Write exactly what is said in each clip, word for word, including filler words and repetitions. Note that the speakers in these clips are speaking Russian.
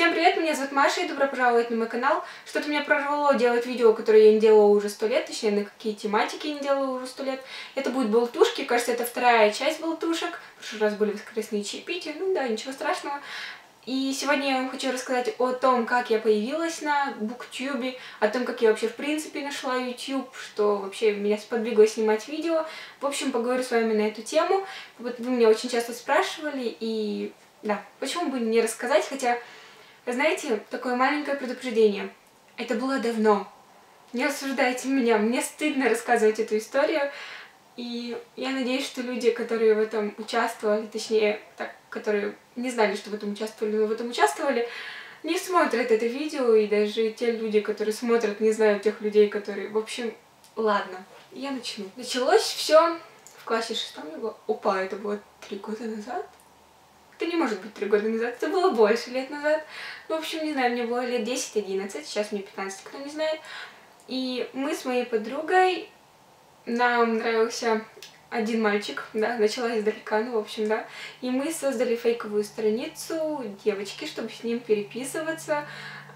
Всем привет, меня зовут Маша и добро пожаловать на мой канал. Что-то меня прорвало делать видео, которые я не делала уже сто лет, точнее, на какие тематики я не делала уже сто лет. Это будут болтушки, кажется, это вторая часть болтушек. В прошлый раз были воскресные чаепития, ну да, ничего страшного. И сегодня я вам хочу рассказать о том, как я появилась на Буктюбе, о том, как я вообще в принципе нашла YouTube, что вообще меня сподвигло снимать видео. В общем, поговорю с вами на эту тему. Вот вы меня очень часто спрашивали, и да, почему бы не рассказать, хотя... Знаете, такое маленькое предупреждение. Это было давно. Не осуждайте меня, мне стыдно рассказывать эту историю. И я надеюсь, что люди, которые в этом участвовали, точнее, так, которые не знали, что в этом участвовали, но в этом участвовали, не смотрят это видео. И даже те люди, которые смотрят, не знают тех людей, которые... В общем, ладно, я начну. Началось все в классе шестом. Опа, это было три года назад. Это не может быть три года назад, это было больше лет назад. Ну, в общем, не знаю, мне было лет десять-одиннадцать, сейчас мне пятнадцать, кто не знает. И мы с моей подругой, нам нравился один мальчик, да, начала издалека, ну, в общем, да. И мы создали фейковую страницу девочки, чтобы с ним переписываться.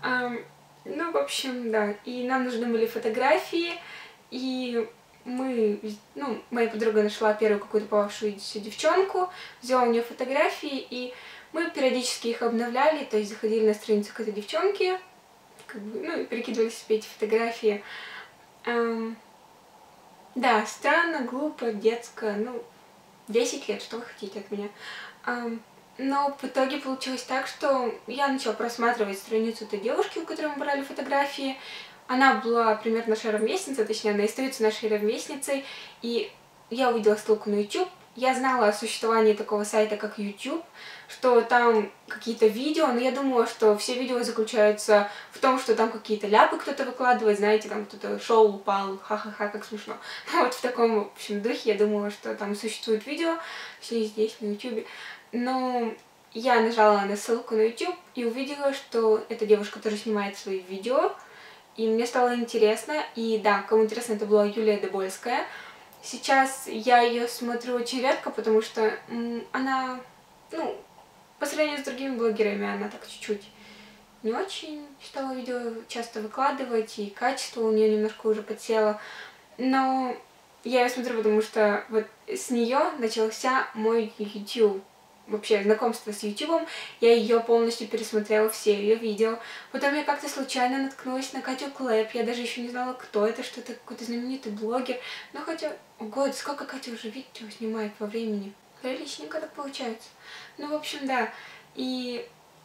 Ну, в общем, да. И нам нужны были фотографии, и... Мы, ну, моя подруга нашла первую какую-то попавшуюся девчонку, взяла у нее фотографии, и мы периодически их обновляли, то есть заходили на страницу к этой девчонке, как бы, ну, и перекидывали себе эти фотографии. Эм, да, странно, глупо, детско, ну, десять лет, что вы хотите от меня. Эм, но в итоге получилось так, что я начала просматривать страницу этой девушки, у которой мы брали фотографии. Она была примерно нашей ровесницей, точнее, она остается нашей ровесницей, и я увидела ссылку на YouTube. Я знала о существовании такого сайта, как YouTube, что там какие-то видео, но я думала, что все видео заключаются в том, что там какие-то ляпы кто-то выкладывает, знаете, там кто-то шел, упал, ха-ха-ха, как смешно. Вот в таком, в общем, духе я думала, что там существует видео, точнее, здесь, на YouTube. Но я нажала на ссылку на YouTube и увидела, что эта девушка тоже снимает свои видео. И мне стало интересно, и да, кому интересно, это была Юлия Добольская. Сейчас я ее смотрю очень редко, потому что она, ну, по сравнению с другими блогерами, она так чуть-чуть не очень стала видео часто выкладывать, и качество у нее немножко уже подсело. Но я ее смотрю, потому что вот с нее начался мой YouTube. Вообще, знакомство с ютубом, я ее полностью пересмотрела, все ее видео. Потом я как-то случайно наткнулась на Катю Клэп, я даже еще не знала, кто это, что это какой-то знаменитый блогер. Но хотя, ого, сколько Катя уже видео снимает во времени. Приличненько так получается. Ну, в общем, да. И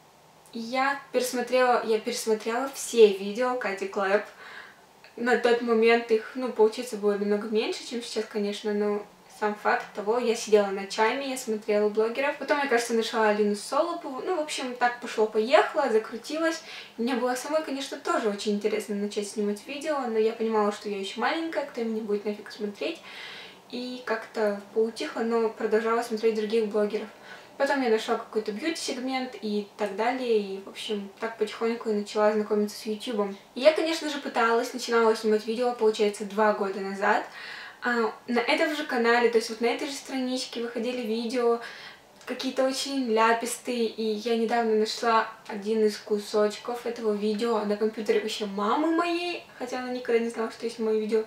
я пересмотрела, я пересмотрела все видео Кати Клэп. На тот момент их, ну, получается, было намного меньше, чем сейчас, конечно, но... Сам факт того, я сидела ночами, я смотрела блогеров. Потом, я, кажется, нашла Алину Солопову. Ну, в общем, так пошло-поехало, закрутилось. Мне было самой, конечно, тоже очень интересно начать снимать видео, но я понимала, что я еще маленькая, кто меня будет нафиг смотреть. И как-то поутихло, но продолжала смотреть других блогеров. Потом я нашла какой-то бьюти-сегмент и так далее. И, в общем, так потихоньку и начала знакомиться с ютубом. И я, конечно же, пыталась, начинала снимать видео, получается, два года назад. А, на этом же канале, то есть вот на этой же страничке выходили видео, какие-то очень ляпистые, и я недавно нашла один из кусочков этого видео на компьютере вообще мамы моей, хотя она никогда не знала, что я снимаю видео.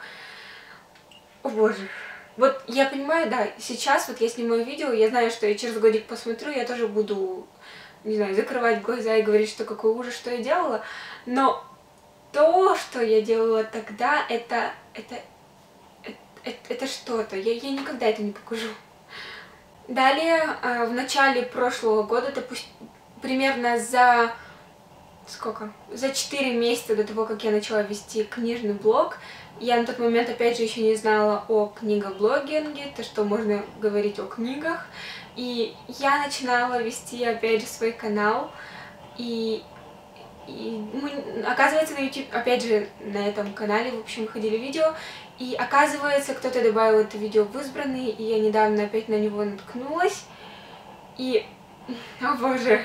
О боже. Вот я понимаю, да, сейчас вот я снимаю видео, я знаю, что я через годик посмотрю, я тоже буду, не знаю, закрывать глаза и говорить, что какой ужас, что я делала, но то, что я делала тогда, это... это Это, это что-то, я, я никогда это не покажу. Далее, в начале прошлого года, допустим, примерно за... Сколько? За четыре месяца до того, как я начала вести книжный блог, я на тот момент, опять же, еще не знала о книгоблогинге, то, что можно говорить о книгах. И я начинала вести, опять же, свой канал. И... И мы, оказывается, на YouTube, опять же, на этом канале, в общем, выходили видео, и оказывается, кто-то добавил это видео в избранные, и я недавно опять на него наткнулась, и, о боже,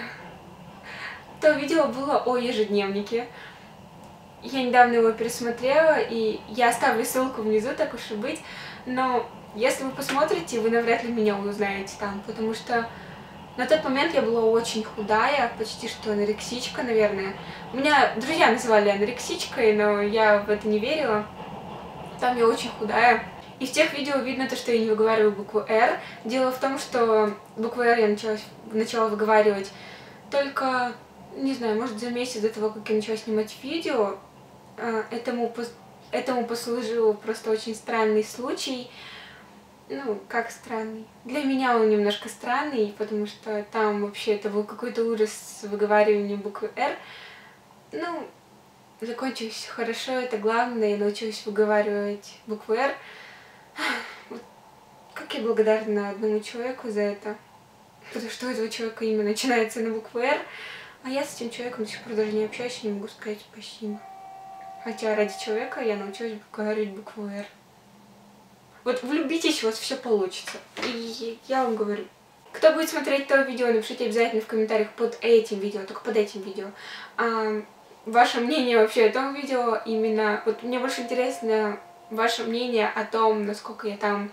то видео было о ежедневнике. Я недавно его пересмотрела, и я оставлю ссылку внизу, так уж и быть, но если вы посмотрите, вы навряд ли меня узнаете там, потому что На тот момент я была очень худая, почти что анорексичка, наверное. Меня друзья называли анорексичкой, но я в это не верила. Там я очень худая. И в тех видео видно то, что я не выговариваю букву «Р». Дело в том, что букву «Р» я начала, начала выговаривать только, не знаю, может, за месяц до того, как я начала снимать видео. Этому, этому послужил просто очень странный случай. Ну, как странный. Для меня он немножко странный, потому что там вообще это был какой-то ужас с выговариванием буквы «Р». Ну, закончилось все хорошо, это главное, я научилась выговаривать букву «Р». Вот как я благодарна одному человеку за это, потому что у этого человека имя начинается на букву «Р», а я с этим человеком до сих пор даже не общаюсь и не могу сказать спасибо. Хотя ради человека я научилась выговаривать букву «Р». Вот влюбитесь, у вас все получится. И я вам говорю. Кто будет смотреть то видео, напишите обязательно в комментариях под этим видео, только под этим видео. А, ваше мнение вообще о том видео именно... Вот мне больше интересно ваше мнение о том, насколько я там...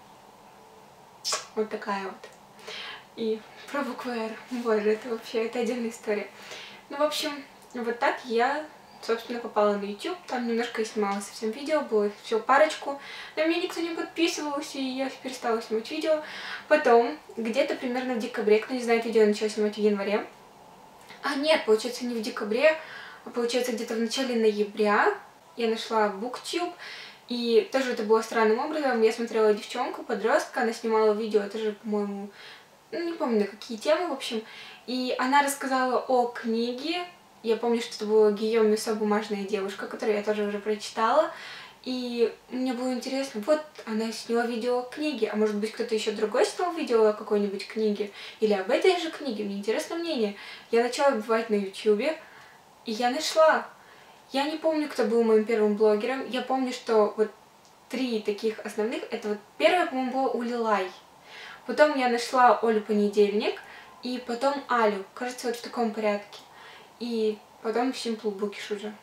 Вот такая вот. И про букву «Р». Боже, это вообще, это отдельная история. Ну, в общем, вот так я... собственно, попала на YouTube, там немножко я снимала совсем видео, было всего парочку, на меня никто не подписывался, и я перестала снимать видео. Потом, где-то примерно в декабре, кто не знает, видео я начала снимать в январе. А нет, получается, не в декабре, а получается, где-то в начале ноября я нашла BookTube, и тоже это было странным образом. Я смотрела девчонку, подростка, она снимала видео, это же, по-моему, ну, не помню, на какие темы, в общем, и она рассказала о книге. Я помню, что это была Гийом Мюсо «Бумажная девушка», которую я тоже уже прочитала. И мне было интересно, вот она сняла видео о книге, а может быть кто-то еще другой снял видео о какой-нибудь книге или об этой же книге, мне интересно мнение. Я начала вбивать на ютубе, и я нашла. Я не помню, кто был моим первым блогером, я помню, что вот три таких основных, это вот первая, по-моему, была Улилай. Потом я нашла Олю Понедельник, и потом Алю, кажется, вот в таком порядке. И потом Simple Bookish уже.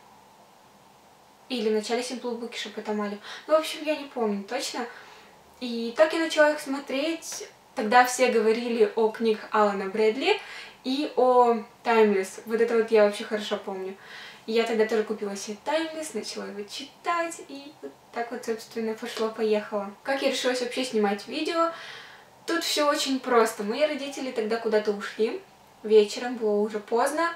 Или в начале Simple Bookish, а потом Алю. Ну, в общем, я не помню точно. И так я начала их смотреть. Тогда все говорили о книгах Алана Брэдли и о Timeless. Вот это вот я вообще хорошо помню. И я тогда тоже купила себе Timeless, начала его читать, и вот так вот, собственно, пошло-поехало. Как я решилась вообще снимать видео? Тут все очень просто. Мои родители тогда куда-то ушли. Вечером, было уже поздно.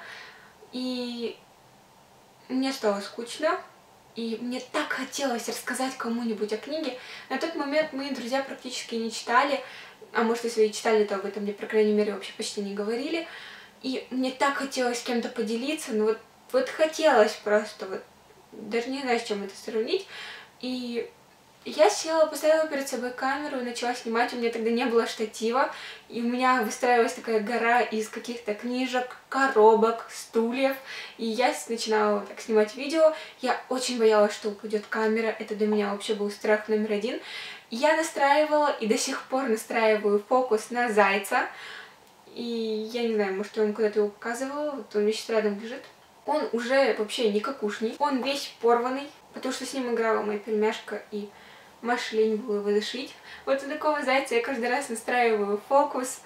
И мне стало скучно, и мне так хотелось рассказать кому-нибудь о книге. На тот момент мои друзья практически не читали, а может, если и читали, то об этом мне, по крайней мере, вообще почти не говорили. И мне так хотелось с кем-то поделиться, ну вот, вот хотелось просто, вот, даже не знаю, с чем это сравнить. И я села, поставила перед собой камеру и начала снимать. У меня тогда не было штатива, и у меня выстраивалась такая гора из каких-то книжек, коробок, стульев. И я начинала так снимать видео. Я очень боялась, что упадет камера. Это для меня вообще был страх номер один. Я настраивала и до сих пор настраиваю фокус на зайца. И я не знаю, может, я вам куда-то его показывала. Вот он у меня сейчас рядом лежит. Он уже вообще никакушний. Он весь порванный, потому что с ним играла моя пельмяшка, и Маша лень было его зашить. Вот у такого зайца я каждый раз настраиваю фокус.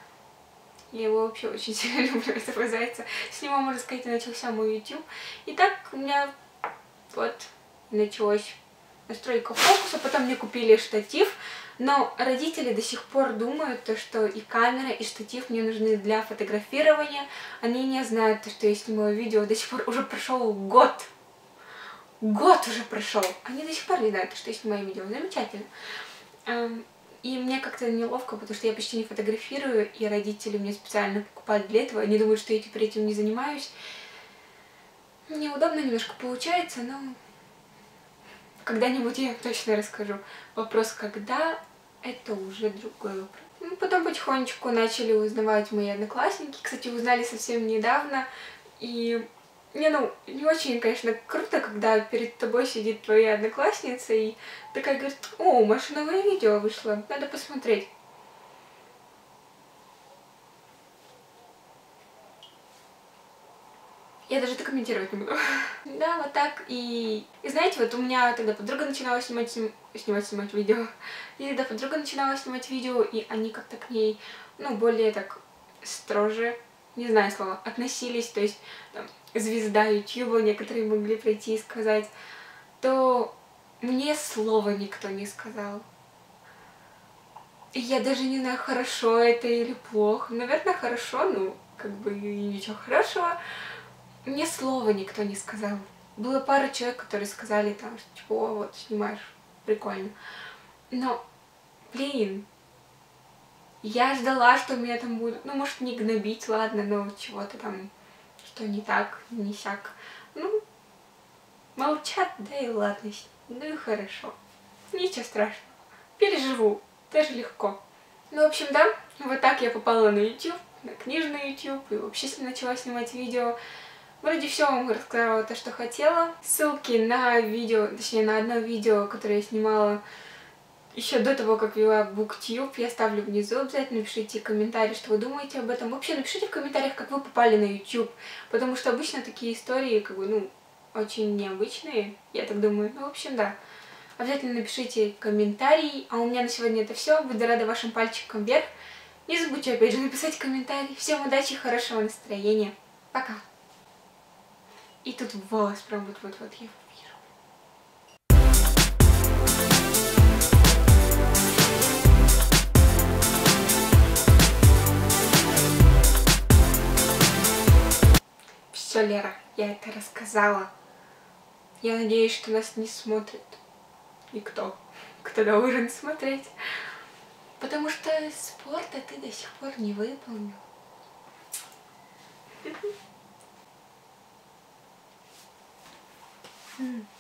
Я его вообще очень сильно люблю, этого зайца. С него, можно сказать, и начался мой YouTube. И так у меня вот началась настройка фокуса. Потом мне купили штатив. Но родители до сих пор думают, то, что и камера, и штатив мне нужны для фотографирования. Они не знают, то, что я снимаю видео. До сих пор уже прошел год. Год уже прошел. Они до сих пор не знают, что я снимаю видео. Замечательно. И мне как-то неловко, потому что я почти не фотографирую, и родители мне специально покупают для этого. Они думают, что я теперь этим не занимаюсь. Неудобно немножко получается, но когда-нибудь я точно расскажу. Вопрос, когда, это уже другой вопрос. Ну, потом потихонечку начали узнавать мои одноклассники. Кстати, узнали совсем недавно. И не, ну, не очень, конечно, круто, когда перед тобой сидит твоя одноклассница и такая говорит: о, у Маши новое видео вышло, надо посмотреть. Я даже это комментировать не буду. Да, вот так. И, и знаете, вот у меня тогда подруга начинала снимать, сnim... снимать, снимать видео. И тогда подруга начинала снимать видео, и они как-то к ней, ну, более так строже, не знаю слова, относились, то есть там, звезда Ютуба, некоторые могли прийти и сказать, то мне слова никто не сказал. И я даже не знаю, хорошо это или плохо. Наверное, хорошо, ну, как бы ничего хорошего. Мне слова никто не сказал. Было пара человек, которые сказали там, что типа, о, вот, снимаешь, прикольно. Но, блин, я ждала, что меня там будут, ну, может, не гнобить, ладно, но чего-то там, что не так, не сяк. Ну, молчат, да и ладно, ну и хорошо. Ничего страшного. Переживу, даже легко. Ну, в общем, да, вот так я попала на YouTube, на книжный YouTube, и вообще начала снимать видео. Вроде все вам рассказала то, что хотела. Ссылки на видео, точнее, на одно видео, которое я снимала еще до того, как вела BookTube, я ставлю внизу. Обязательно напишите комментарий, что вы думаете об этом. Вообще, напишите в комментариях, как вы попали на YouTube, потому что обычно такие истории, как бы, ну, очень необычные, я так думаю. Ну, в общем, да. Обязательно напишите комментарий. А у меня на сегодня это все. Буду рада вашим пальчикам вверх. Не забудьте опять же написать комментарий. Всем удачи и хорошего настроения. Пока. И тут волос прям вот-вот-вот я вижу. Все, Лера, я это рассказала. Я надеюсь, что нас не смотрит никто, кто должен смотреть. Потому что спорта ты до сих пор не выполнил. Mm.